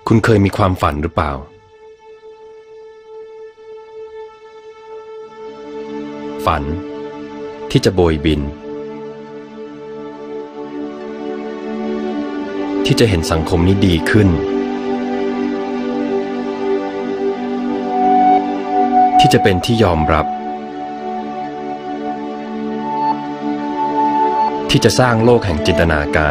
คุณเคยมีความฝันหรือเปล่าฝันที่จะโบยบินที่จะเห็นสังคมนี้ดีขึ้นที่จะเป็นที่ยอมรับที่จะสร้างโลกแห่งจินตนาการ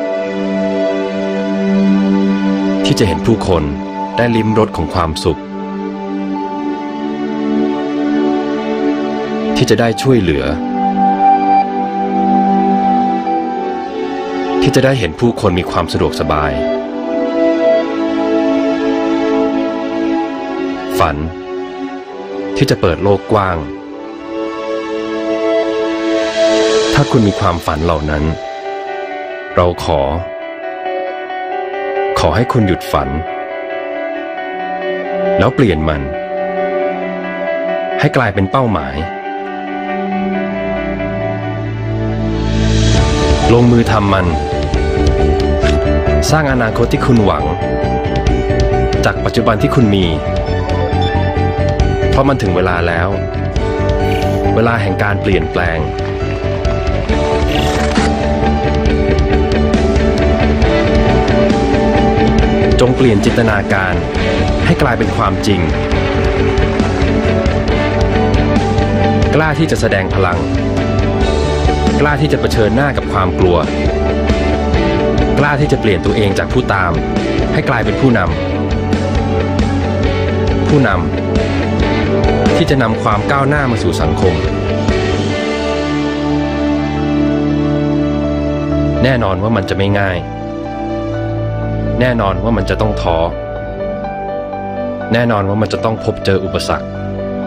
ที่จะเห็นผู้คนได้ลิ้มรสของความสุขที่จะได้ช่วยเหลือที่จะได้เห็นผู้คนมีความสะดวกสบายฝันที่จะเปิดโลกกว้างถ้าคุณมีความฝันเหล่านั้นเราขอให้คุณหยุดฝันแล้วเปลี่ยนมันให้กลายเป็นเป้าหมายลงมือทำมันสร้างอนาคตที่คุณหวังจากปัจจุบันที่คุณมีเพราะมันถึงเวลาแล้วเวลาแห่งการเปลี่ยนแปลงจงเปลี่ยนจินตนาการให้กลายเป็นความจริงกล้าที่จะแสดงพลังกล้าที่จะเผชิญหน้ากับความกลัวกล้าที่จะเปลี่ยนตัวเองจากผู้ตามให้กลายเป็นผู้นำที่จะนำความก้าวหน้ามาสู่สังคมแน่นอนว่ามันจะไม่ง่ายแน่นอนว่ามันจะต้องท้อแน่นอนว่ามันจะต้องพบเจออุปสรรค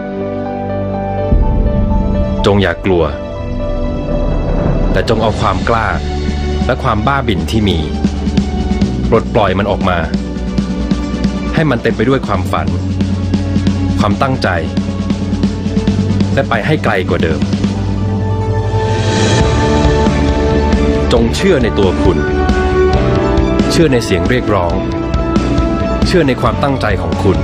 จงอย่ากลัวแต่จงเอาความกล้าและความบ้าบิ่นที่มีปลดปล่อยมันออกมาให้มันเต็มไปด้วยความฝันความตั้งใจและไปให้ไกลกว่าเดิมจงเชื่อในตัวคุณเชื่อในเสียงเรียกร้องเชื่อในความตั้งใจของคุณ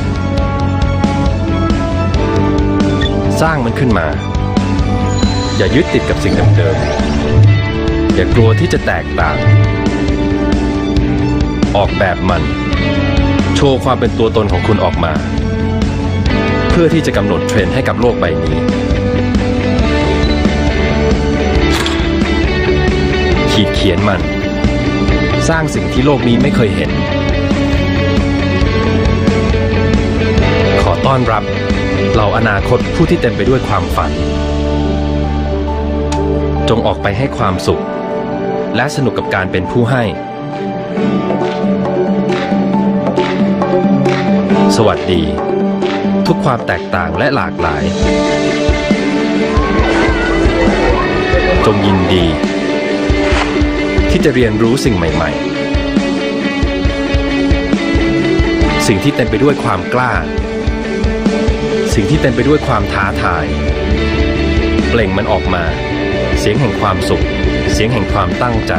สร้างมันขึ้นมาอย่ายึดติดกับสิ่งเดิมๆอย่ากลัวที่จะแตกต่างออกแบบมันโชว์ความเป็นตัวตนของคุณออกมาเพื่อที่จะกำหนดเทรนด์ให้กับโลกใบนี้ขีดเขียนมันสร้างสิ่งที่โลกนี้ไม่เคยเห็นขอต้อนรับเหล่าอนาคตผู้ที่เต็มไปด้วยความฝันจงออกไปให้ความสุขและสนุกกับการเป็นผู้ให้สวัสดีทุกความแตกต่างและหลากหลายจงยินดีที่จะเรียนรู้สิ่งใหม่ๆสิ่งที่เต็มไปด้วยความกล้าสิ่งที่เต็มไปด้วยความท้าทายเปล่งมันออกมาเสียงแห่งความสุขเสียงแห่งความตั้งใจ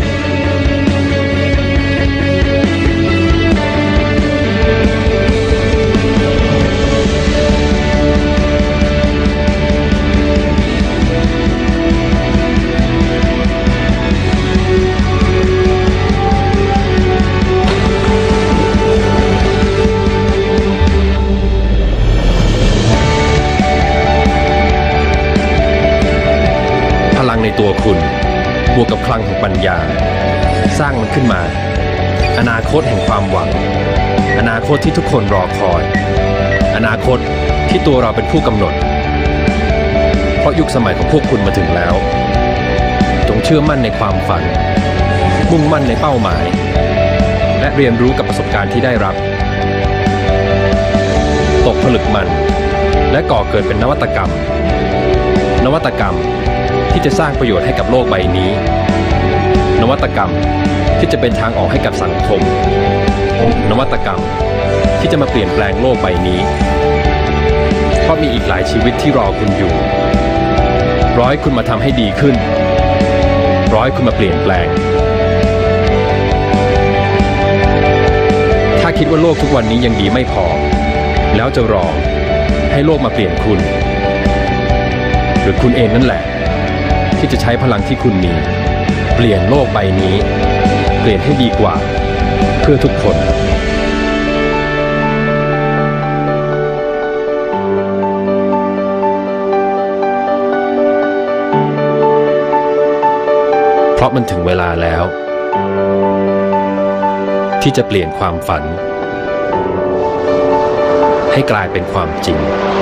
ในตัวคุณบวกกับพลังแห่งปัญญาสร้างมันขึ้นมาอนาคตแห่งความหวังอนาคตที่ทุกคนรอคอยอนาคตที่ตัวเราเป็นผู้กำหนดเพราะยุคสมัยของพวกคุณมาถึงแล้วจงเชื่อมั่นในความฝันมุ่งมั่นในเป้าหมายและเรียนรู้กับประสบการณ์ที่ได้รับตกผลึกมันและก่อเกิดเป็นนวัตกรรมที่จะสร้างประโยชน์ให้กับโลกใบนี้นวัตกรรมที่จะเป็นทางออกให้กับสังคมนวัตกรรมที่จะมาเปลี่ยนแปลงโลกใบนี้เพราะมีอีกหลายชีวิตที่รอคุณอยู่รอให้คุณมาทำให้ดีขึ้นรอให้คุณมาเปลี่ยนแปลงคิดว่าโลกทุกวันนี้ยังดีไม่พอแล้วจะรอให้โลกมาเปลี่ยนคุณหรือคุณเองนั่นแหละที่จะใช้พลังที่คุณมีเปลี่ยนโลกใบนี้เปลี่ยนให้ดีกว่าเพื่อทุกคนเพราะมันถึงเวลาแล้วที่จะเปลี่ยนความฝันให้กลายเป็นความจริง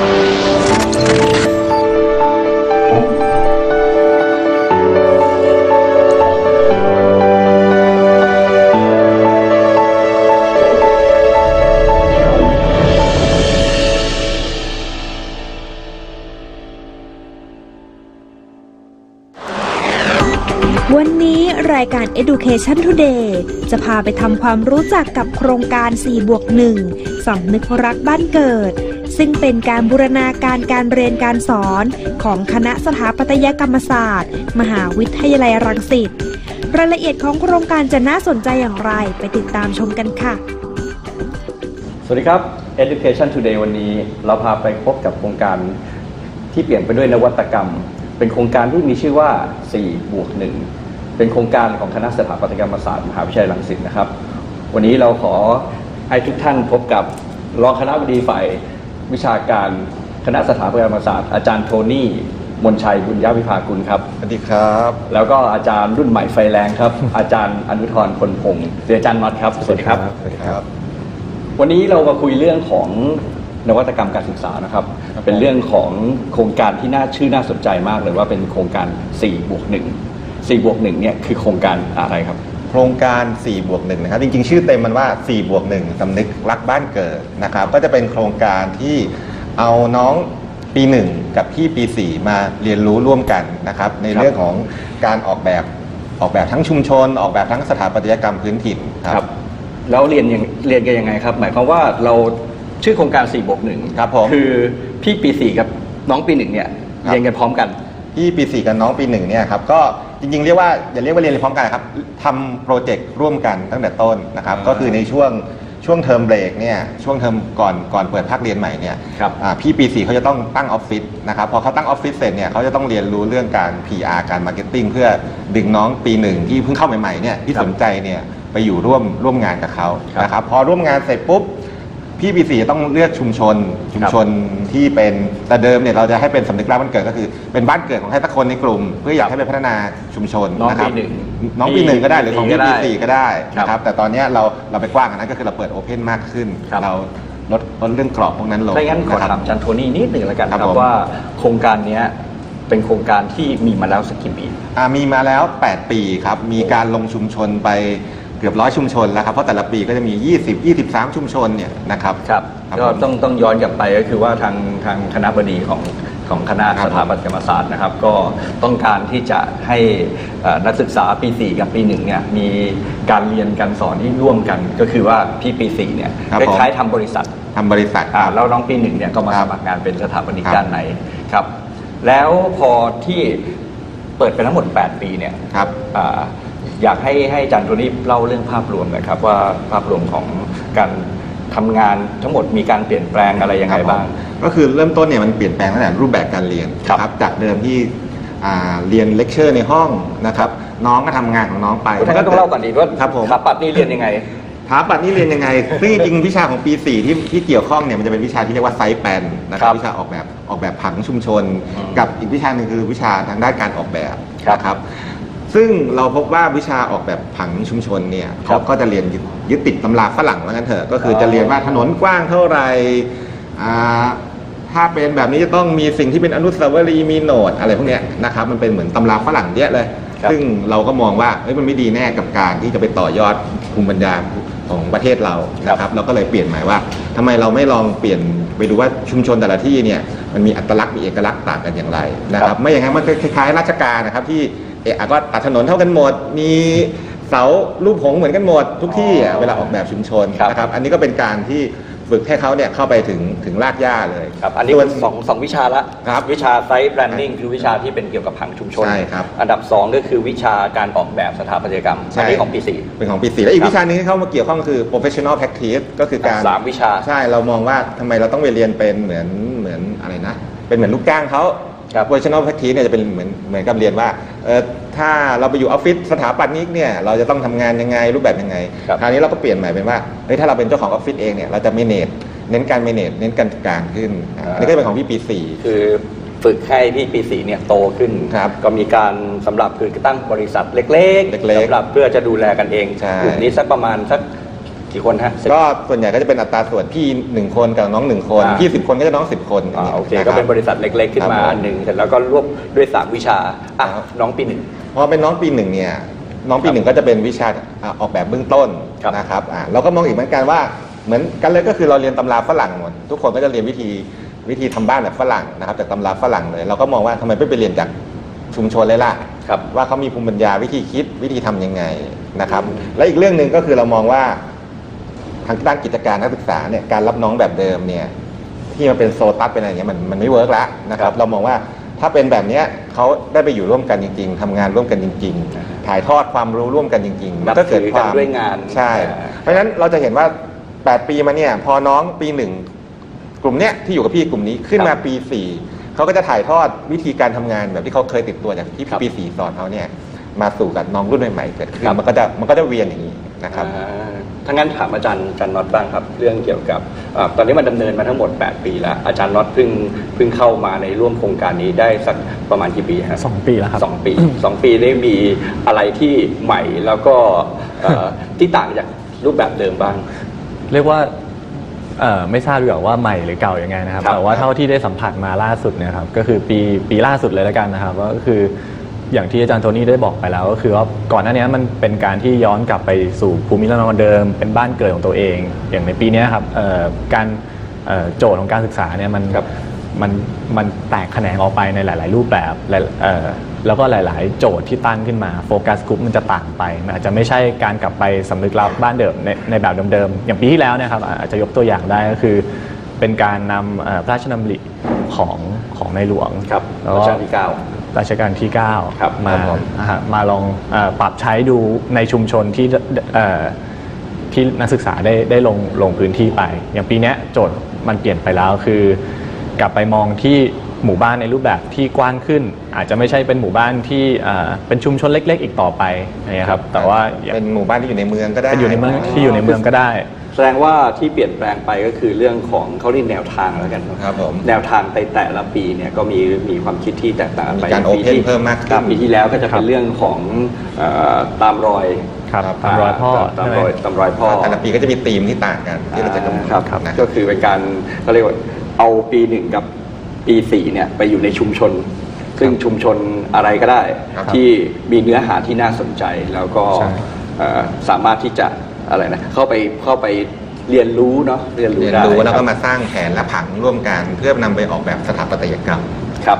วันนี้รายการ Education Today จะพาไปทำความรู้จักกับโครงการ 4+1 สำนึกรักบ้านเกิดซึ่งเป็นการบูรณาการการเรียนการสอนของคณะสถาปัตยกรรมศาสตร์มหาวิทยาลัยรังสิตรายละเอียดของโครงการจะน่าสนใจอย่างไรไปติดตามชมกันค่ะสวัสดีครับ Education Today วันนี้เราพาไปพบกับโครงการที่เปลี่ยนไปด้วยนวัตกรรมเป็นโครงการที่มีชื่อว่า 4+1 เป็นโครงการของคณะสถาปัตยกรรมศาสตร์มหาวิทยาลัยรังสิตนะครับวันนี้เราขอให้ทุกท่านพบกับรองคณบดีฝ่ายวิชาการคณะสถาปัตยกรรมศาสตร์อาจารย์โทนี่มนชัยบุญญวิภากุลครับสวัสดีครับแล้วก็อาจารย์รุ่นใหม่ไฟแรงครับอาจารย์อนุธรคนพงศ์เรียนอาจารย์น็อตครับสวัสดีครับสวัสดีครับวันนี้เรามาคุยเรื่องของนวัตกรรมการศึกษานะครับเป็นเรื่องของโครงการที่น่าสนใจมากเลยว่าเป็นโครงการ 4+1 4+1 เนี่ยคือโครงการอะไรครับโครงการ 4+1 นะครับจริงๆชื่อเต็มมันว่า 4+1 สำนึกรักบ้านเกิดนะครับก็จะเป็นโครงการที่เอาน้องปี 1 กับพี่ปี 4 มาเรียนรู้ร่วมกันนะครับในเรื่องของการออกแบบทั้งชุมชนออกแบบทั้งสถาปัตยกรรมพื้นถิ่นครับแล้วเรียนกันยังไงครับหมายความว่าเราชื่อโครงการ 4+1 ครับผมคือพี่ปี 4 กับน้องปี 1 เนี่ยเรียนกันพร้อมกันพี่ปี 4 กับน้องปี 1 เนี่ยครับก็จริงๆเรียกว่าอย่าเรียกว่าเรียนพร้อมกันครับทำโปรเจกต์ร่วมกันตั้งแต่ต้นนะครับก็คือในช่วงเทอมเบรกเนี่ยช่วงเทอมก่อนเปิดภาคเรียนใหม่เนี่ยพี่ปี 4เขาจะต้องตั้งออฟฟิศนะครับพอเขาตั้งออฟฟิศเสร็จเนี่ยเขาจะต้องเรียนรู้เรื่องการ PR การมาร์เก็ตติ้งเพื่อดึงน้องปี 1ที่เพิ่งเข้าใหม่ๆเนี่ยที่สนใจเนี่ยไปอยู่ร่วมงานกับเขานะครับพอร่วมงานเสร็จปุ๊บพี่ปี 4ต้องเลือกชุมชนที่เป็นแต่เดิมเนี่ยเราจะให้เป็นสำนึกรักบ้านเกิดก็คือเป็นบ้านเกิดของใครสักคนในกลุ่มเพื่ออยากให้ไปพัฒนาชุมชนนะครับน้องปี 1ก็ได้หรือของพี่ปี 4ก็ได้นะครับแต่ตอนนี้เราไปกว้างกว่านั้นก็คือเราเปิดโอเพนมากขึ้นเราลดเรื่องกรอบพวกนั้นลงถ้างั้นขอถามอาจารย์โทนี่นิดหนึ่งแล้วกันครับว่าโครงการนี้เป็นโครงการที่มีมาแล้วสักกี่ปีมีมาแล้ว8 ปีครับมีการลงชุมชนไปเกือบ100 ชุมชนแล้วครับเพราะแต่ละปีก็จะมี20-23 ชุมชนเนี่ยนะครับครับก็ต้องย้อนกลับไปก็คือว่าทางคณบดีของคณะสถาปัตยกรรมศาสตร์นะครับก็ต้องการที่จะให้นักศึกษาปี 4 กับปี 1เนี่ยมีการเรียนการสอนที่ร่วมกันก็คือว่าพี่ปี 4เนี่ยคล้ายๆทำบริษัทแล้วน้องปี 1เนี่ยก็มาสมัครงานเป็นสถาปนิกด้านไหนครับแล้วพอที่เปิดไปทั้งหมด8 ปีเนี่ยอยากให้อาจารย์โทนี่เล่าเรื่องภาพรวมหน่อยครับว่าภาพรวมของการทำงานทั้งหมดมีการเปลี่ยนแปลงอะไรยังไงบ้างก็คือเริ่มต้นเนี่ยมันเปลี่ยนแปลงตั้งแต่รูปแบบการเรียนครับจากเดิมที่เรียนเลคเชอร์ในห้องนะครับน้องก็ทำงานของน้องไปท่านก็ต้องเล่าก่อนดีว่าสถาปัตย์นี่เรียนยังไงสถาปัตย์นี่เรียนยังไงซึ่งจริงๆวิชาของปี 4ที่เกี่ยวข้องเนี่ยมันจะเป็นวิชาที่เรียกว่าไซต์แปลนนะครับวิชาออกแบบผังชุมชนกับอีกวิชาหนึ่งคือวิชาทางด้านการออกแบบนะครับซึ่งเราพบว่าวิชาออกแบบผังชุมชนเนี่ยเขาก็จะเรียนยึดติดตำราฝรั่งว่างั้นเถอะก็คือจะเรียนว่าถนนกว้างเท่าไหร่ถ้าเป็นแบบนี้จะต้องมีสิ่งที่เป็นอนุสาวรีย์มีโหนดอะไรพวกนี้นะครับมันเป็นเหมือนตำราฝรั่งเยอะเลยซึ่งเราก็มองว่ามันไม่ดีแน่กับการที่จะไปต่อยอดภูมิปัญญาของประเทศเรานะครับเราก็เลยเปลี่ยนหมายว่าทำไมเราไม่ลองเปลี่ยนไปดูว่าชุมชนแต่ละที่เนี่ยมันมีอัตลักษณ์มีเอกลักษณ์ต่างกันอย่างไรนะครับไม่อย่างนั้นมันคล้ายๆราชการนะครับที่ก็ตัดถนนเท่ากันหมดมีเสารูปหงส์เหมือนกันหมดทุกที่เวลาออกแบบชุมชนนะครับอันนี้ก็เป็นการที่ฝึกให้เขาเนี่ยเข้าไปถึงรากหญ้าเลยครับอันนี้เป็นสองวิชาละครับวิชาไซต์แพลนนิ่งคือวิชาที่เป็นเกี่ยวกับผังชุมชนใช่ครับอันดับ2ก็คือวิชาการออกแบบสถาปัตยกรรมอันนี้ของปี 4 เป็นของปี 4และอีกวิชาหนึงที่เข้ามาเกี่ยวข้องคือ professional practice ก็คือการ 3 วิชาใช่เรามองว่าทำไมเราต้องไปเรียนเป็นเหมือนอะไรนะเป็นเหมือนลูกจ้างเขาครับ professional practice เนี่ยจะเป็นเหมือนกับเรียนว่าถ้าเราไปอยู่ออฟฟิศสถาปัตย์นี้เนี่ยเราจะต้องทำงานยังไงรูปแบบยังไงครับคราวนี้เราก็เปลี่ยนใหม่เป็นว่าเฮ้ยถ้าเราเป็นเจ้าของออฟฟิศเองเนี่ยเราจะ manage เน้นการ manage เน้นการจัดการขึ้นอันนี้ก็เป็นของพี่ปี 4 คือฝึกให้พี่ปี 4เนี่ยโตขึ้นครับก็มีการสำหรับคือตั้งบริษัทเล็กๆสำหรับเพื่อจะดูแลกันเองใช่กลุ่มนี้สักประมาณสักกี่คนฮะก็ส่วนใหญ่ก็จะเป็นอัตราส่วนพี่1คนกับน้อง1คนพี่10 คนก็จะน้อง10 คนย่างงี้ยโอเคะก็รับเป็นบริษัทเล็กๆขึ้นมาครับผมอันหนึ่งเสร็จแล้วก็รวบด้วย3วิชาอ่ะครับน้องปี 1 พอเป็นน้องปี 1เนี่ยน้องปี 1ก็จะเป็นวิชาออกแบบเบื้องต้นครับนะครับเราก็มองอีกเหมือนกันว่าเหมือนกันเลยก็คือเราเรียนตำราฝรั่งหมดทุกคนก็จะเรียนวิธีทำบ้านแบบฝรั่งนะครับจากตำราฝรั่งเลยเราก็มองว่าทำไมไม่ไปเรียนจากชุมชนเลยล่ะครับว่าเขามีภูมิปัญญาวิธีคิดวิธีทำยังไงนะครับและอีกเรื่องหนึ่งก็คือเรามองว่าทางด้านกิจการนักศึกษาเนี่ยการรับน้องแบบเดิมเนี่ยที่มันเป็นโซตัสเป็นอะไรอย่างเงี้ยมันไม่เวิร์กแล้วนะครับเรามองว่าถ้าเป็นแบบเนี้ยเขาได้ไปอยู่ร่วมกันจริงๆทำงานร่วมกันจริงๆถ่ายทอดความรู้ร่วมกันจริงๆมันก็เกิดความด้วยงานใช่เพราะฉะนั้นเราจะเห็นว่า8 ปีมาเนี่ยพอน้องปี 1กลุ่มเนี้ยที่อยู่กับพี่กลุ่มนี้ขึ้นมาปี 4เขาก็จะถ่ายทอดวิธีการทำงานแบบที่เขาเคยติดตัวจากที่ปี 4สอนเขาเนี่ยมาสู่กับน้องรุ่นใหม่ๆเกิดขึ้นมันก็จะเวียนอย่างนี้นะครับถ้างั้นถามอาจารย์น็อตบ้างครับเรื่องเกี่ยวกับตอนนี้มันดำเนินมาทั้งหมด8 ปีแล้วอาจารย์น็อตเพิ่งเข้ามาในร่วมโครงการนี้ได้สักประมาณกี่ปีฮะ 2 ปีแล้วครับ 2 ปี2 ปีได้มีอะไรที่ใหม่แล้วก็ที่ต่างจากรูปแบบเดิมบ้างเรียกว่าไม่ทราบดีกว่าว่าใหม่หรือเก่ายังไงนะครับครับแต่ว่าเท่าที่ได้สัมผัสมาล่าสุดเนี่ยครับก็คือปีล่าสุดเลยแล้วกันนะครับก็คืออย่างที่อาจารย์โทนี่ได้บอกไปแล้วก็คือว่าก่อนหน้านี้มันเป็นการที่ย้อนกลับไปสู่ภูมิลำเนาเดิมเป็นบ้านเกิดของตัวเอง อย่างในปีนี้ครับการโจทย์ของการศึกษาเนี่ยมันแตกแขนงออกไปในหลาย ๆ รูปแบบแล้วก็หลาย ๆ โจทย์ที่ตั้งขึ้นมาโฟกัสกลุ่มมันจะต่างไปมันอาจจะไม่ใช่การกลับไปสำนึกรับบ้านเดิมในแบบเดิม ๆ อย่างปีที่แล้วนะครับอาจจะยกตัวอย่างได้ก็คือเป็นการนำพระราชดำริของในหลวงครับแล้วรัก็ชกาลที่รัชกาลที่ครับ 9 มาลองปรับใช้ดูในชุมชนที่นักศึกษาได้ลงพื้นที่ไป อย่างปีนี้โจทย์มันเปลี่ยนไปแล้วคือกลับไปมองที่หมู่บ้านในรูปแบบที่กว้างขึ้น อาจจะไม่ใช่เป็นหมู่บ้านที่เป็นชุมชนเล็กๆอีกต่อไปนะครับแต่ว่าเป็นหมู่บ้านที่อยู่ในเมืองก็ได้เป็นอยู่ในเมืองที่อยู่ในเมืองก็ได้แสดงว่าที่เปลี่ยนแปลงไปก็คือเรื่องของเขาเรียกแนวทางแล้วกันครับผมแนวทางแต่ละปีเนี่ยก็มีความคิดที่แตกต่างกันไปมีการปีที่ open เพิ่มมากขึ้นครับปีที่แล้วก็จะเป็นเรื่องของตามรอยครับตามรอยพ่อตามใช่ไหมรอยพ่อแต่ละปีก็จะมีธีมที่ต่างกันที่เราจะกำหนดครับนะก็คือเป็นการเขาเรียกว่าเอาปี 1 กับปี 4เนี่ยไปอยู่ในชุมชน ซึ่งชุมชนอะไรก็ได้ครับที่มีเนื้อหาที่น่าสนใจแล้วก็ใช่สามารถที่จะอะไรนะเข้าไปเรียนรู้เนาะเรียนรู้เรียนได้รู้แล้วคก็รับมาสร้างแผนและผังร่วมกันเพื่อนำไปออกแบบสถาปัตยกรรมครับ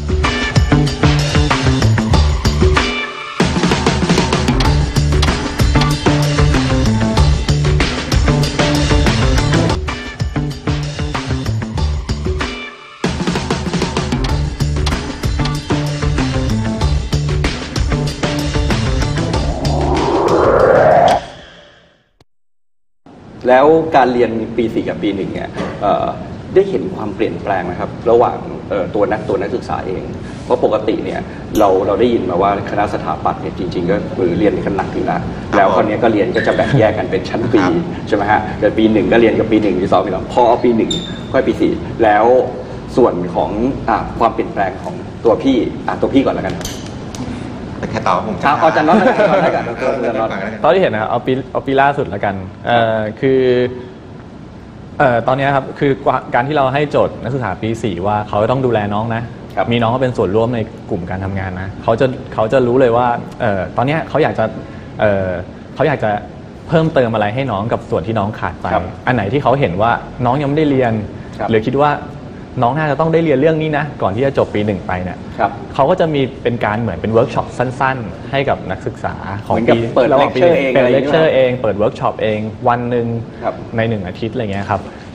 แล้วการเรียนปี 4 กับปี 1เนี่ยได้เห็นความเปลี่ยนแปลงนะครับระหว่างตัวนักศึกษาเอง เพราะปกติเนี่ยเราได้ยินมาว่าคณะสถาปัตย์เนี่ยจริงๆก็คือเรียนกันหนักอยู่แล้วแล้วคราวนี้ก็เรียนก็จะแบ่งแยกกันเป็นชั้นปีใช่ไหมฮะเกิดปี 1ก็เรียนกับปี 1 ปี 2 ปี 3พอปี 1ค่อยปี 4 แล้วส่วนของความเปลี่ยนแปลงของตัวพี่ก่อนแล้วกันครับแต่แค่ตอบผมอาจารย์น็อตได้กันอาจารย์น็อตตอนที่เห็นนะครับเอาปีล่าสุดแล้วกันคือตอนนี้ครับคือการที่เราให้โจทย์นักศึกษาปี 4 ว่าเขาต้องดูแลน้องนะครับ มีน้องเขาเป็นส่วนร่วมในกลุ่มการทำงานนะเขาจะรู้เลยว่าตอนนี้เขาอยากจะเพิ่มเติมอะไรให้น้องกับส่วนที่น้องขาดไปครับอันไหนที่เขาเห็นว่าน้องยังไม่ได้เรียนครับหรือคิดว่าน้องน่าจะต้องได้เรียนเรื่องนี้นะก่อนที่จะจบปี 1 ไปเนี่ยครับเขาก็จะมีเป็นการเหมือนเป็นเวิร์กช็อปสั้นๆ ให้กับนักศึกษาของเหมือนกับปีเปิดระหว่างปีเlecture เองเปิดอะไรอย่างเลเงี้ยคเชอร์เองเปิดเวิร์กช็อปเองวันหนึ่งครับใน1 อาทิตย์อะไรเงี้ยครับเ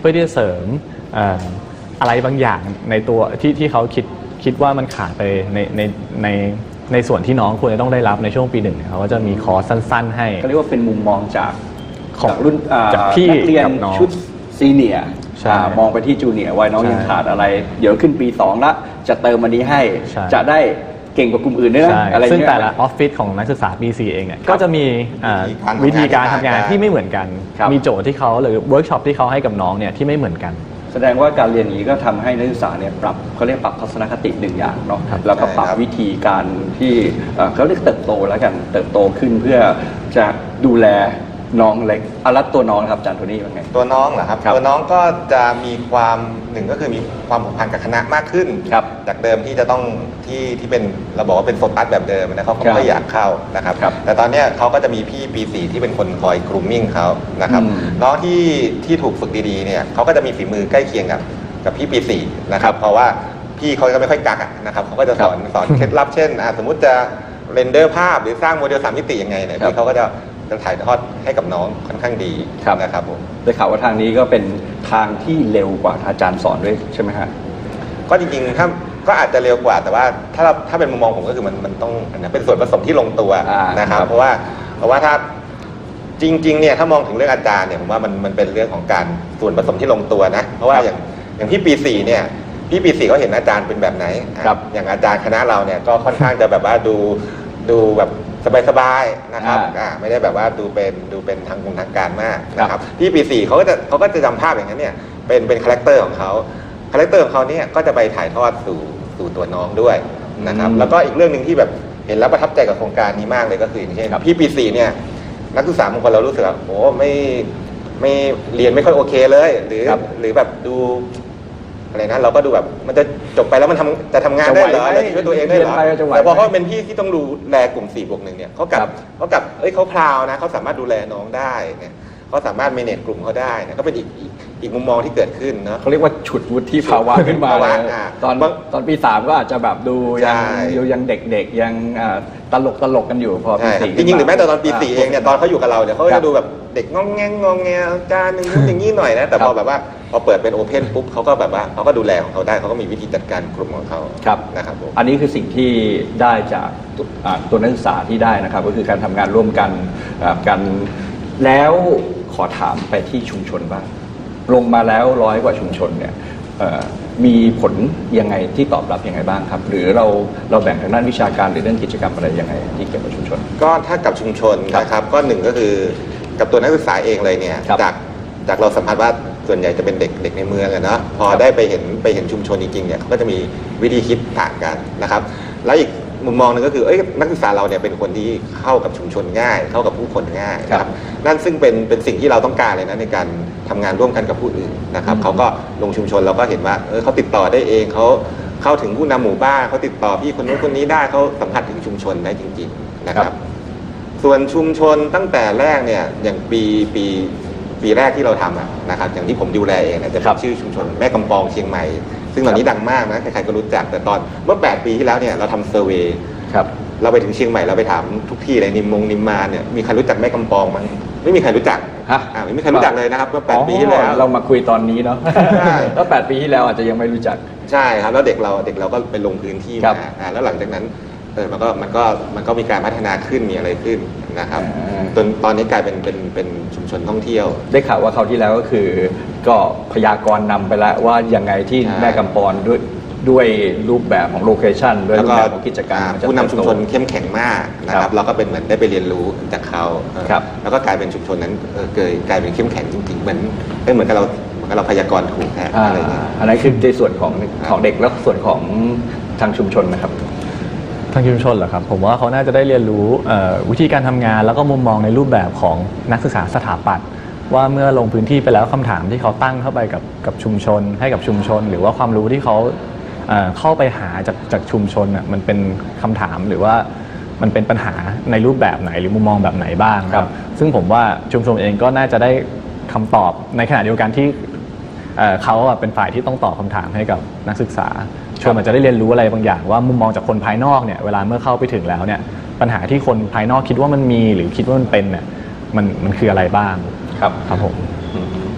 พื่อที่จะเสริมอะไรบางอย่างในตัวที่เขาคิดว่ามันขาดไปในส่วนที่น้องควรจะต้องได้รับในช่วงปีหนึ่งเขาก็จะมีคอร์สสั้นๆให้ก็เรียกว่าเป็นมุมมองจากรุ่นจากพี่นักเรียนชุดซีเนียร์มองไปที่จูเนียร์ว่าน้องยังขาดอะไรเดี๋ยวขึ้นปี2ละจะเติมอันนี้ให้จะได้เก่งกว่ากลุ่มอื่นด้วยนะอะไรซึ่งแต่ละออฟฟิศของนักศึกษาปี4เองก็จะมีวิธีการทำงานที่ไม่เหมือนกันมีโจทย์ที่เขาหรือเวิร์กช็อปที่เขาให้กับน้องเนี่ยที่ไม่เหมือนกันแสดงว่าการเรียนนี้ก็ทำให้นักศึกษาเนี่ยปรับเขาเรียกปรับทัศนคติหนึ่งอย่างเนาะแล้วก็ปรับวิธีการที่เขาเรียกเติบโตแล้วกันเติบโตขึ้นเพื่อจะดูแลน้องเล็กแล้วตัวน้องครับอาจารย์โทนี่เป็นไงตัวน้องเหรอครับตัวน้องก็จะมีความหนึ่งก็คือมีความผูกพันกับคณะมากขึ้นจากเดิมที่จะต้องที่เป็นเราบอกว่าเป็นโฟกัสแบบเดิมนะเขาไม่อยากเข้านะครับแต่ตอนนี้เขาก็จะมีพี่ปี4ที่เป็นคนคอยกรูมมิ่งเขานะครับน้องที่ถูกฝึกดีๆเนี่ยเขาก็จะมีฝีมือใกล้เคียงกับพี่ปี4นะครับเพราะว่าพี่เขาก็ไม่ค่อยกักนะครับเขาก็จะสอนเคล็ดลับเช่นสมมุติจะเรนเดอร์ภาพหรือสร้างโมเดล3 มิติยังไงเนี่ยพี่เขาก็จะถ่ายทอดให้กับน้องค่อนข้างดีนะครับผมได้ข่าวว่าทางนี้ก็เป็นทางที่เร็วกว่าอาจารย์สอนด้วยใช่ไหมฮะก็จริงๆถ้าก็อาจจะเร็วกว่าแต่ว่าถ้าเป็นมุมมองผมก็คือมันต้องเป็นส่วนผสมที่ลงตัวนะครับเพราะว่าถ้าจริงๆเนี่ยถ้ามองถึงเรื่องอาจารย์เนี่ยผมว่ามันเป็นเรื่องของการส่วนผสมที่ลงตัวนะเพราะว่าอย่างพี่ปี4เนี่ยพี่ปี4เขาเห็นอาจารย์เป็นแบบไหนอย่างอาจารย์คณะเราเนี่ยก็ค่อนข้างจะแบบว่าดูแบบสบายๆนะครับไม่ได้แบบว่าดูเป็นทางการมากนะครับที่ปี4เขาก็จะจำภาพอย่างนั้นเนี่ยเป็นคาแรคเตอร์ของเขาเนี่ยก็จะไปถ่ายทอดสู่ตัวน้องด้วยนะครับแล้วก็อีกเรื่องหนึ่งที่แบบเห็นแล้วประทับใจกับโครงการนี้มากเลยก็คืออย่างเช่นพี่ปี4เนี่ยนักศึกษาบางคนเรารู้สึกว่าโอ้ไม่เรียนไม่ค่อยโอเคเลยหรือแบบดูอะไรนะเราก็ดูแบบมันจะจบไปแล้วมันจะทำงานได้เหรอช่วยตัวเองได้เหรอแต่พอเขาเป็นพี่ที่ต้องดูแลกลุ่ม4+1เนี่ยเขาเขาพราวนะเขาสามารถดูแลน้องได้เนี่ยเขาสามารถเมเนจกลุ่มเขาได้เนี่ยก็เป็นอีกมุมมองที่เกิดขึ้นนะเขาเรียกว่าฉุดวุฒิภาวะขึ้นมาตอนปี3ก็อาจจะแบบดูยังเด็กๆยังตลกกันอยู่พอปี4 จริงๆหรือแม้แต่ตอนปี4เองเนี่ยตอนเขาอยู่กับเราเนี่ยเขาจะดูแบบเด็กงองแงจานนึงอย่างนี้หน่อยนะแต่พอแบบว่าพอเปิดเป็นโอเพนปุ๊บเขาก็แบบว่าเขาก็ดูแลของเขาได้เขาก็มีวิธีจัดการกลุ่มของเขานะครับอันนี้คือสิ่งที่ได้จากตัวนักศึกษาที่ได้นะครับก็คือการทำงานร่วมกันแล้วขอถามไปที่ชุมชนบ้างลงมาแล้ว100 กว่าชุมชนเนี่ยมีผลยังไงที่ตอบรับยังไงบ้างครับหรือเราแบ่งทางด้านวิชาการหรือเรื่องกิจกรรมอะไรยังไงที่เกี่ยวกับชุมชนก็ถ้ากับชุมชนนะครับก็หนึ่งก็คือกับตัวนักศึกษาเองเลยเนี่ยจากเราสัมผัสว่าส่วนใหญ่จะเป็นเด็กในเมืองเนาะพอได้ไปเห็นชุมชนจริงๆเนี่ยเขาก็จะมีวิธีคิดต่างกันนะครับแล้วอีกมุมมองหนึ่งก็คือนักศึกษาเราเนี่ยเป็นคนที่เข้ากับชุมชนง่ายเข้ากับผู้คนง่ายนะครับนั่นซึ่งเป็นสิ่งที่เราต้องการเลยนะในการทำงานร่วมกันกับผู้อื่นนะครับเขาก็ลงชุมชนเราก็เห็นว่าเขาติดต่อได้เองเขาเข้าถึงผู้นำหมู่บ้านเขาติดต่อพี่คนนู้นคนนี้ได้เขาสัมผัสถึงชุมชนได้จริงๆนะครับส่วนชุมชนตั้งแต่แรกเนี่ยอย่างปีแรกที่เราทำนะครับอย่างที่ผมดูแลเองจะเป็นชื่อชุมชนแม่กำปองเชียงใหม่ซึ่งตอนนี้ดังมากนะใครๆก็รู้จักแต่ตอนเมื่อ8 ปีที่แล้วเนี่ยเราทำเซอร์เวย์เราไปถึงเชียงใหม่เราไปถามทุกที่เลยนิมมานเนี่ยมีใครรู้จักแม่กำปองมั้ยไม่มีใครรู้จักไม่มีใครรู้จักเลยนะครับเมื่อ8 ปีที่แล้วเรามาคุยตอนนี้เนาะแล้ว8 ปีที่แล้วอาจจะยังไม่รู้จักใช่ครับแล้วเด็กเราก็ไปลงพื้นที่มาแล้วหลังจากนั้นมันก็มีการพัฒนาขึ้นมีอะไรขึ้นนะครับจนตอนนี้กลายเป็นชุมชนท่องเที่ยวได้ข่าวว่าคราวที่แล้วก็คือก็พยากรณ์นำไปแล้วว่ายังไงที่แม่กำปองด้วยรูปแบบของโลเคชันด้วยรูปแบบของกิจการผู้นำชุมชนเข้มแข็งมากนะครับเราก็เป็นเหมือนได้ไปเรียนรู้จากเขาแล้วก็กลายเป็นชุมชนนั้นกลายเป็นเข้มแข็งจริงๆเหมือนกับเราพยากรณ์ถูกอะไรอย่างเงี้ยอันนั้นคือในส่วนของเด็กแล้วส่วนของทางชุมชนนะครับทางชุมชนเหรอครับผมว่าเขาน่าจะได้เรียนรู้วิธีการทำงานแล้วก็มุมมองในรูปแบบของนักศึกษาสถาปัตย์ว่าเมื่อลงพื้นที่ไปแล้วคำถามที่เขาตั้งเข้าไปกับชุมชนให้กับชุมชนหรือว่าความรู้ที่เขาเข้าไปหาจากชุมชนมันเป็นคำถามหรือว่ามันเป็นปัญหาในรูปแบบไหนหรือมุมมองแบบไหนบ้างครับซึ่งผมว่าชุมชนเองก็น่าจะได้คำตอบในขณะเดียวกันที่เขาเป็นฝ่ายที่ต้องตอบคำถามให้กับนักศึกษาชวนมันจะได้เรียนรู้อะไรบางอย่างว่ามุมมองจากคนภายนอกเนี่ยเวลาเมื่อเข้าไปถึงแล้วเนี่ยปัญหาที่คนภายนอกคิดว่ามันมีหรือคิดว่ามันเป็นเนี่ยมันคืออะไรบ้างครับผม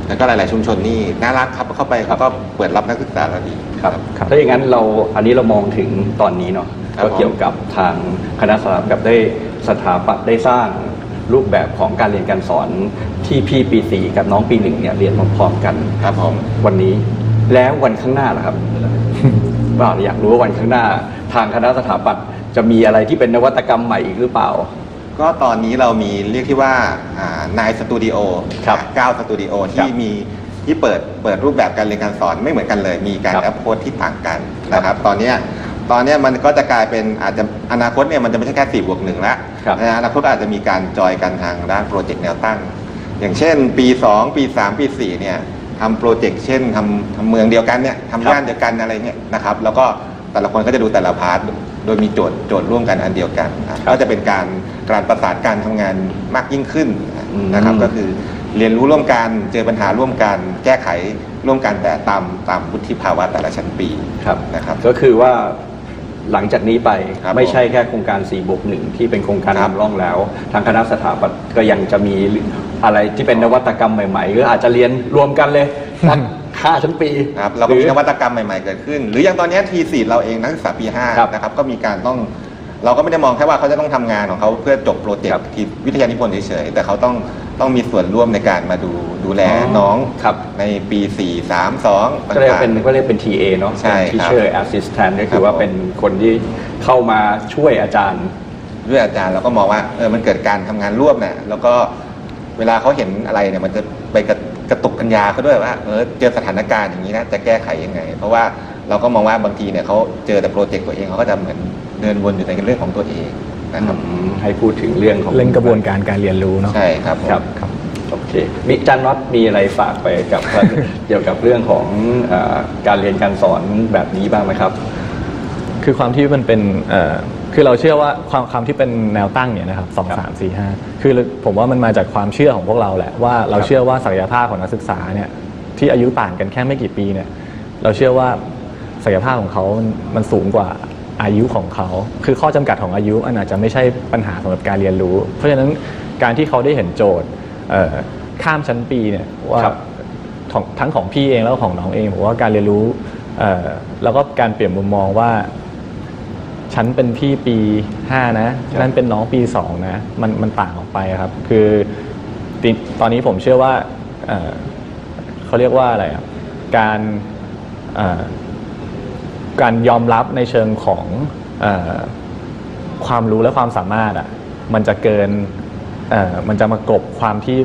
แล้วก็หลายๆชุมชนนี่น่ารักครับเข้าไปเขาก็เปิดรับนักศึกษาเราดีครับถ้าอย่างนั้นอันนี้เรามองถึงตอนนี้เนาะก็เกี่ยวกับทางคณะสถาปัตย์ได้สถาปัตย์ได้สร้างรูปแบบของการเรียนการสอนที่พี่ปี4กับน้องปี1เนี่ยเรียนพร้อมๆกันครับผมวันนี้แล้ววันข้างหน้าล่ะครับ ว่าอยากรู้ว่าวันข้างหน้าทางคณะสถาปัตย์จะมีอะไรที่เป็นนวัตกรรมใหม่อีกหรือเปล่าก็ตอนนี้เรามีเรียกที่ว่านายสตูดิโอ9สตูดิโอที่มีที่เปิดรูปแบบการเรียนการสอนไม่เหมือนกันเลยมีการแอปโค้ดที่ต่างกันนะครับตอนนี้มันก็จะกลายเป็นอาจจะอนาคตเนี่ยมันจะไม่ใช่แค่4+1แล้วอนาคตอาจจะมีการจอยกันทางด้านโปรเจกต์แนวตั้งอย่างเช่นปี2ปี3ปี4เนี่ยทำโปรเจกต์เช่นทำเมืองเดียวกันเนี่ยทำย่านเดียวกันอะไรเนี่ยนะครับแล้วก็แต่ละคนก็จะดูแต่ละพาร์ทโดยมีโจทย์ร่วมกันอันเดียวกันก็จะเป็นการประสานการทำงานมากยิ่งขึ้นนะครับก็คือเรียนรู้ร่วมกันเจอปัญหาร่วมกันแก้ไขร่วมกันแต่ตามวุฒิภาวะแต่ละชั้นปีนะครับก็คือว่าหลังจากนี้ไปไม่ใช่แค่โครงการ4+1ที่เป็นโครงการนำร่องแล้วทางคณะสถาปัตย์ก็ยังจะมีอะไรที่เป็นนวัตกรรมใหม่ๆหรืออาจจะเรียนรวมกันเลยสัก5 ชั้นปีครับเราก็มีนวัตกรรมใหม่ๆเกิดขึ้นหรืออย่างตอนนี้ที4เราเองนักศึกษาปี5นะครับก็มีการเราก็ไม่ได้มองแค่ว่าเขาจะต้องทำงานของเขาเพื่อจบโปรเจกต์ที่วิทยานิพนธ์เฉยๆแต่เขาต้องมีส่วนร่วมในการมาดูแลน้องในปี4 3 2 ก็เรียกเป็น TA เนาะ Teacher Assistant ก็คือว่าเป็นคนที่เข้ามาช่วยอาจารย์แล้วก็มองว่ามันเกิดการทำงานร่วมเนี่ยแล้วก็เวลาเขาเห็นอะไรเนี่ยมันจะไปกระตุกปัญญาเขาด้วยว่าเจอสถานการณ์อย่างนี้นะจะแก้ไขยังไงเพราะว่าเราก็มองว่าบางทีเนี่ยเขาเจอแต่โปรเจกต์ตัวเองเขาก็จะเหมือนเดินวนอยู่ในเรื่องของตัวเองนะครับให้พูดถึงเรื่องของกระบวนการเรียนรู้เนาะใช่ครับโอเคมิจันน็อตมีอะไรฝากไปกับ เกี่ยวกับเรื่องของการเรียนการสอนแบบนี้บ้างไหมครับคือความที่มันเป็นคือเราเชื่อว่าความที่เป็นแนวตั้งเนี่ยนะครับ2 3 4 5คือผมว่ามันมาจากความเชื่อของพวกเราแหละว่าเราเชื่อว่าศักยภาพของนักศึกษาเนี่ยที่อายุต่างกันแค่ไม่กี่ปีเนี่ยเราเชื่อว่าศักยภาพของเขามันสูงกว่าอายุของเขาคือข้อจำกัดของอายุอันอาจจะไม่ใช่ปัญหาสำหรับการเรียนรู้เพราะฉะนั้นการที่เขาได้เห็นโจทย์ข้ามชั้นปีเนี่ยว่าทั้งของพี่เองแล้วของน้องเองผมว่าการเรียนรู้แล้วก็การเปลี่ยนมุมมองว่าฉันเป็นพี่ปี5นะนั่นเป็นน้องปี2นะมันต่างออกไปครับคือตอนนี้ผมเชื่อว่าเขาเรียกว่าอะไรอ่ะการยอมรับในเชิงของความรู้และความสามารถอ่ะมันจะเกินมันจะมากบความที่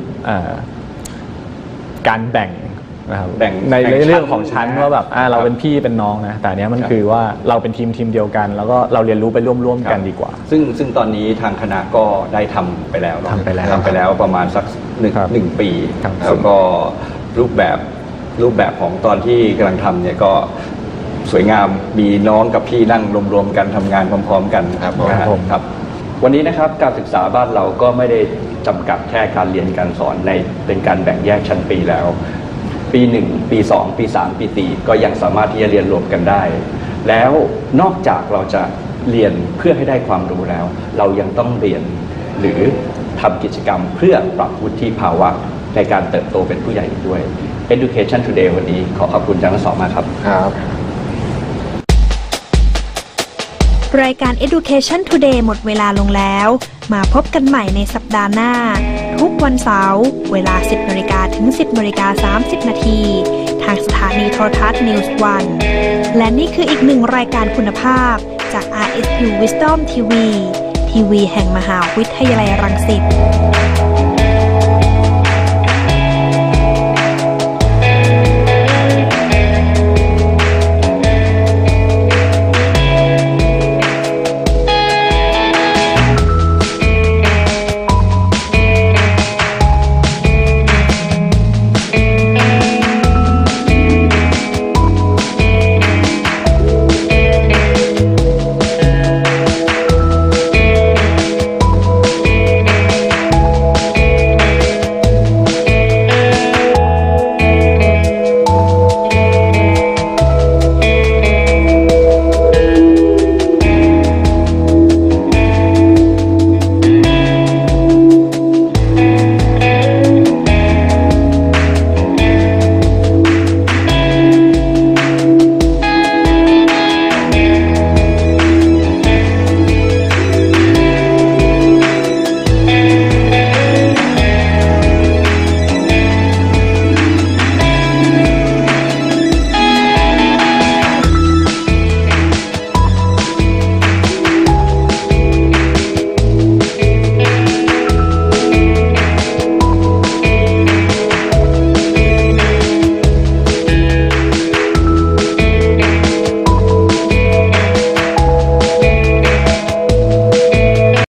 การแบ่งนะครับในเรื่องของชั้นว่าแบบเราเป็นพี่เป็นน้องนะแต่เนี้ยมันคือว่าเราเป็นทีมเดียวกันแล้วก็เราเรียนรู้ไปร่วมกันดีกว่าซึ่งตอนนี้ทางคณะก็ได้ทำไปแล้วประมาณสัก1 ปีแล้วก็รูปแบบของตอนที่กำลังทำเนี่ยก็สวยงามมีน้องกับพี่นั่งรวมๆกันทำงานพร้อมๆกันครับวันนี้นะครับการศึกษาบ้านเราก็ไม่ได้จำกัดแค่การเรียนการสอนในเป็นการแบ่งแยกชั้นปีแล้วปี1ปี2ปี3ปี4ก็ยังสามารถที่จะเรียนรวมกันได้แล้วนอกจากเราจะเรียนเพื่อให้ได้ความรู้แล้วเรายังต้องเรียนหรือทำกิจกรรมเพื่อปรับวุฒิภาวะในการเติบโตเป็นผู้ใหญ่อีกด้วย Education Today วันนี้ขอขอบคุณอาจารย์ทั้งสองมากครับรายการ Education Today หมดเวลาลงแล้วมาพบกันใหม่ในสัปดาห์หน้าทุกวันเสาร์เวลา 10:00 นถึง 10:30 นทางสถานีโทรทัศน์ News 1และนี่คืออีกหนึ่งรายการคุณภาพจาก RSU Wisdom TV ทีวีแห่งมหาวิทยาลัยรังสิต